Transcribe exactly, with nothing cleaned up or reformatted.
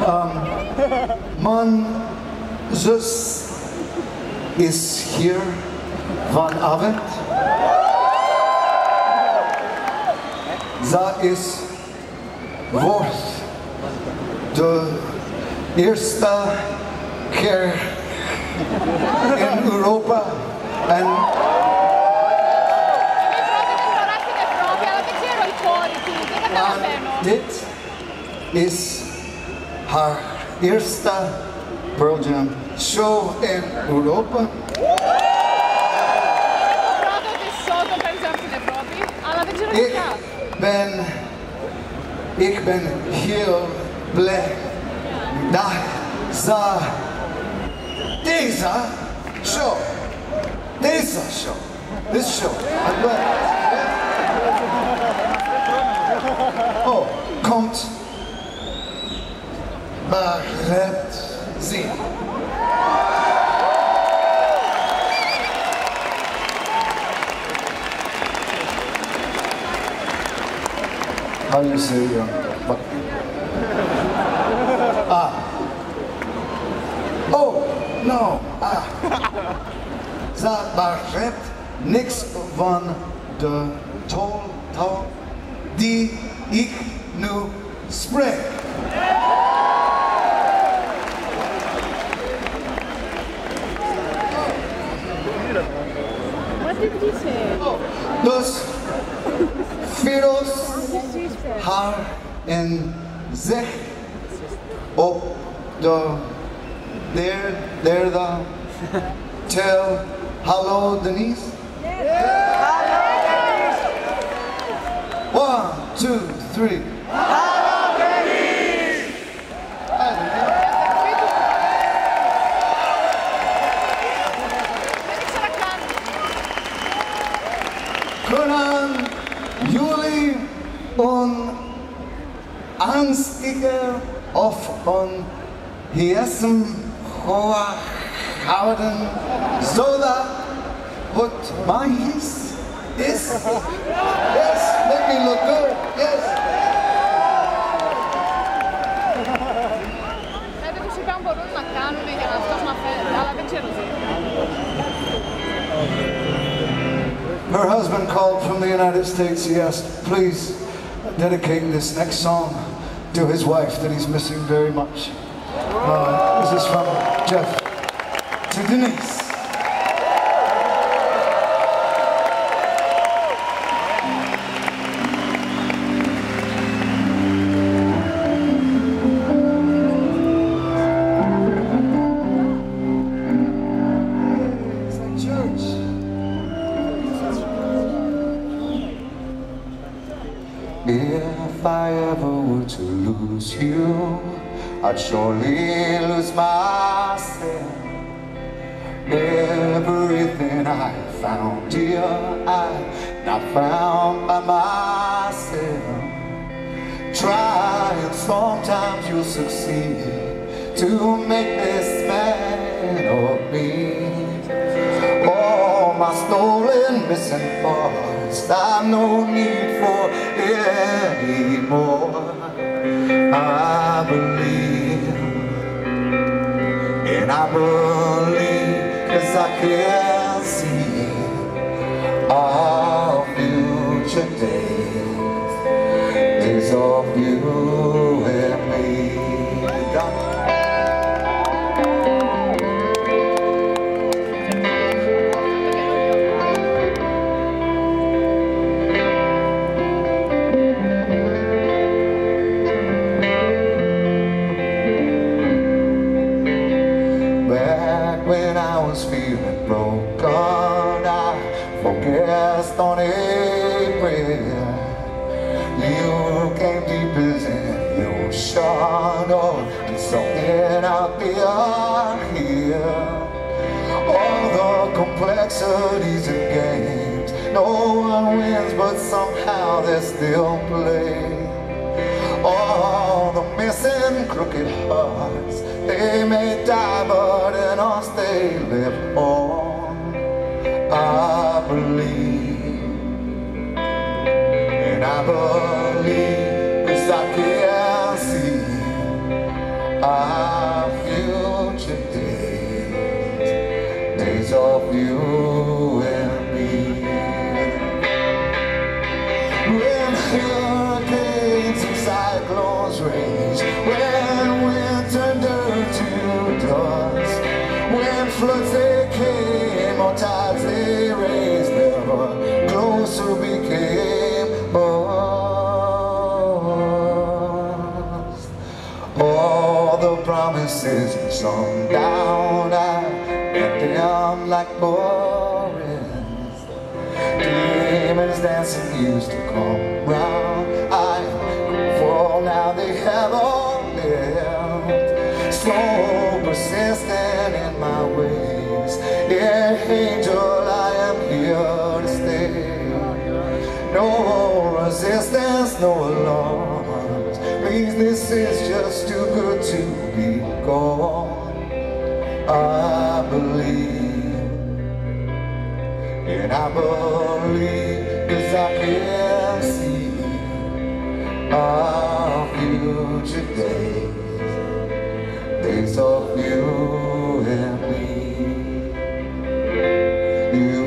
Um, mijn zus is hier vanavond. Zij is wordt de eerste keer in Europa en dit is haar eerste Pearl Jam show in Europa. Ik ben, ik ben heel blij dat ze deze show, deze show, this show, oh, komt Barret zien. How do you say uh, what? Ah. Oh, no. Ah. Ze begrijpt niks van de taal, taal die ik nu spreek. What did he say? Dus, virus haar en zich op de derde, derde tel. Hallo Denise. Hallo Denise. One, two, three. Hallo Denise. Kunnen jullie een aansticker of een gsm houden zodat het magisch is? Yes, make me look good. Yes. Her husband called from the United States. He asked, please dedicate this next song to his wife that he's missing very much. Uh, this is from Jeff to Denise. If I ever were to lose you, I'd surely lose myself. Everything I found, dear, I not found by myself. Try and sometimes you'll succeed to make this man of me. All my stolen, missing parts, I've no need for anymore. I believe, and I believe, 'cause I can see our future days, days of you and me. When I was feeling broken, I focused on April. You came deep as in the ocean, oh, and something out there here. All the complexities and games, no one wins, but somehow they still play. All the missing crooked hearts, they may die, but in us they live on. I believe, and I believe, 'cause I can see our future days, days of you and me. When hurricanes and cyclones rage, when wind turned dirt to dust, when floods they came or tides they raised, never closer became us. All the promises sung down, I let them like boris. Demons dancing used to come round, I fall now they have all left. Slow, persistent in my ways, yeah, angel, I am here to stay. No resistance, no alarms, please, this is just too good to be gone. I believe, and I believe, 'cause I can see our future days, days of you and me. You